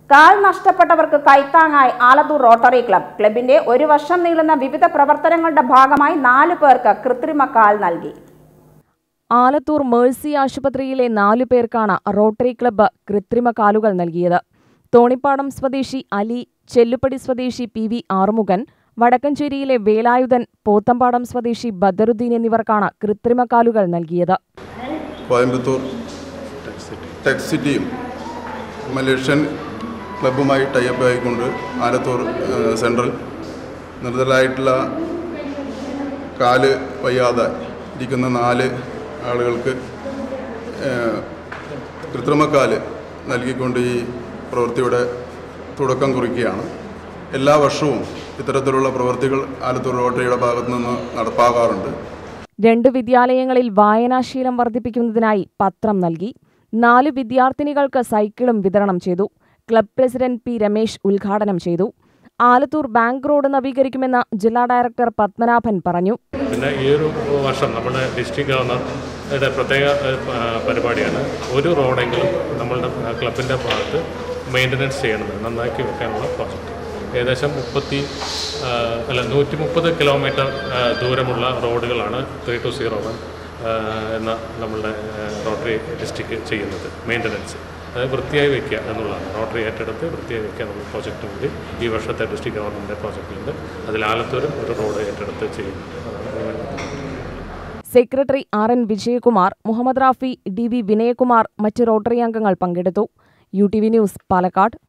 കാൽ നഷ്ടപ്പെട്ടവർക്ക് കൈത്താങ്ങായി Alathur rotary club. ക്ലബിന്റെ ഒരു വർഷം നീളുന്ന വിവിധ പ്രവർത്തനങ്ങളുടെ ഭാഗമായി 4 പേർക്ക് കൃത്രിമ കാൽ നൽകി. ആലത്തൂർ മേഴ്സി ആശുപത്രിയിലെ 4 പേർക്കാണ് റോട്ടറി ക്ലബ്ബ് കൃത്രിമ കാലുകൾ നൽകിയത്. തോണിപ്പാടം സ്വദേശി അലി, ചെല്ലുപടി സ്വദേശി PV ആറുമുഖൻ, വടക്കഞ്ചേരിയിലെ വേലായുധൻ, പോത്തമ്പാടം സ്വദേശി ബദറുദ്ദീൻ എന്നിവർക്കാണ് കൃത്രിമ കാലുകൾ നൽകിയത്. കോയമ്പത്തൂർ ടെക് സിറ്റിയും മലേഷ്യൻ ക്ലബ്ബുമായി ടൈപ്പ് ആയിക്കൊണ്ട് ആലത്തൂർ സെൻട്രൽ നിർത്തലായിട്ടുള്ള കാല് വയ്യാതെ ഇരിക്കുന്ന 4 ആളുകൾക്ക് കൃത്രിമക്കാല് നൽകിക്കൊണ്ട് ഈ പ്രവൃത്തിയുടെ തുടക്കം കുറിക്കുകയാണ്. എല്ലാ വർഷവും ഇത്തരത്തിലുള്ള പ്രവൃത്തികൾ ആലത്തൂർ റോട്ടറിയുടെ ഭാഗത്തു നിന്ന് നടപ്പാകാറുണ്ട്. 2 വിദ്യാലയങ്ങളിൽ വായനാശീലം വർദ്ധിപ്പിക്കുന്നതിനായി പത്രം നൽകി. 4 വിദ്യാർത്ഥിനികൾക്ക് സൈക്കിളും വിതരണം ചെയ്തു. Club president P. രമേശ് ഉദ്ഘാടനം ചെയ്തു. ആലത്തൂർ ബാങ്ക് റോഡ് നവീകരിക്കുമെന്ന് ജില്ലാ ഡയറക്ടർ പത്മനാഭൻ പറഞ്ഞു. പിന്നെ ഈ ഒരു വർഷം നമ്മുടെ ഡിസ്ട്രിക്ട് ഗവർണറുടെ പ്രത്യേക പരിപാടിയാണ്. ഒരു റോഡെങ്കിലും നമ്മളുടെ ക്ലബിൻ്റെ ഭാഗത്ത് മെയിൻ്റനൻസ് ചെയ്യണത് നന്നാക്കി വെക്കാനുള്ള പ്രോജക്റ്റ്. ഏകദേശം 130 കിലോമീറ്റർ ദൂരമുള്ള റോഡുകളാണ് 3201 എന്ന നമ്മളുടെ റോട്ടറി ഡിസ്ട്രിക്ട് ചെയ്യുന്നത്. മെയിൻ്റനൻസ് അതായത് വൃത്തിയായി വയ്ക്കുക എന്നുള്ളതാണ്. റോട്ടറി ഏറ്റെടുത്ത് വൃത്തിയായി വയ്ക്കുക എന്നുള്ള പ്രോജക്റ്റ് കൂടി ഈ വർഷത്തെ ഡിസ്ട്രിക്ട് ഗവൺമെൻറ് പ്രോജക്റ്റിലുണ്ട്. അതിൽ ആലത്തൂരും ഒരു റോഡ് ഏറ്റെടുത്ത് ചെയ്യുന്നുണ്ട്. Secretary RN Vijayakumar, Muhammad Rafi, DV Vinayakumar, മറ്റ് റോട്ടറി അംഗങ്ങൾ പങ്കെടുത്തു. UTV news, Palakkad.